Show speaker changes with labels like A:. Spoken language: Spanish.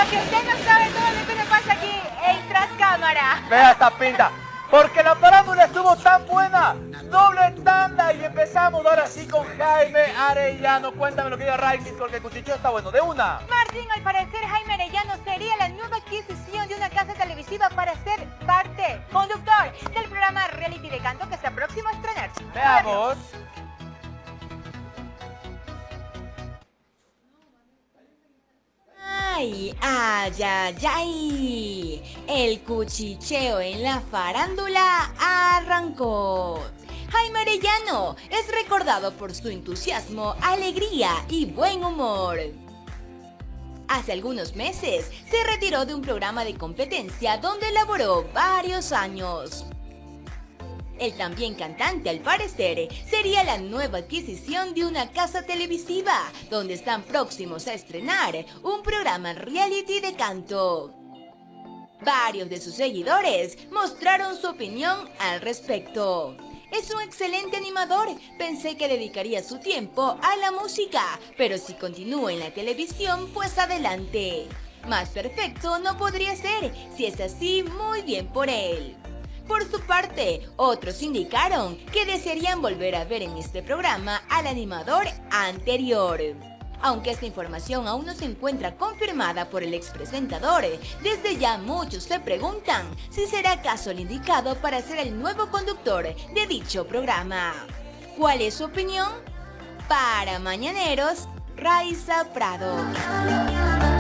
A: Lo que usted no sabe todo lo que nos pasa aquí en Tras Cámara.
B: Vea esta pinta. Porque la farándula estuvo tan buena. Doble tanda y empezamos ahora sí con Jaime Arellano. Cuéntame lo que diga Raikis, porque el cuchicheo está bueno. De una.
A: Martín, al parecer Jaime Arellano sería la nueva adquisición de una casa televisiva para ser parte, conductor del programa reality de canto que está próximo a estrenarse.
B: Veamos.
C: ¡Ay, ay, ay, ay! El cuchicheo en la farándula arrancó. Jaime Arellano es recordado por su entusiasmo, alegría y buen humor. Hace algunos meses se retiró de un programa de competencia donde laboró varios años. El también cantante, al parecer, sería la nueva adquisición de una casa televisiva, donde están próximos a estrenar un programa reality de canto. Varios de sus seguidores mostraron su opinión al respecto. Es un excelente animador, pensé que dedicaría su tiempo a la música, pero si continúa en la televisión, pues adelante. Más perfecto no podría ser, si es así, muy bien por él. Por su parte, otros indicaron que desearían volver a ver en este programa al animador anterior. Aunque esta información aún no se encuentra confirmada por el expresentador, desde ya muchos se preguntan si será acaso el indicado para ser el nuevo conductor de dicho programa. ¿Cuál es su opinión? Para Mañaneros, Raiza Prado.